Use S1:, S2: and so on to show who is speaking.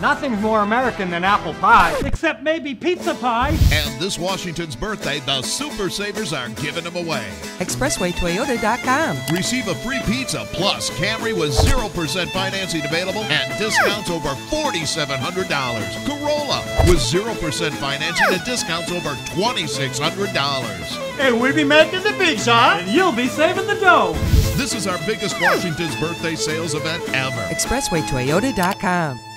S1: Nothing's more American than apple pie. Except maybe pizza pie.
S2: And this Washington's birthday, the Super Savers are giving them away.
S3: ExpresswayToyota.com.
S2: Receive a free pizza plus Camry with 0% financing available and discounts over $4,700. Corolla with 0% financing and discounts over $2,600.
S1: And we'll be making the pizza. And you'll be saving the dough.
S2: This is our biggest Washington's birthday sales event ever.
S3: ExpresswayToyota.com.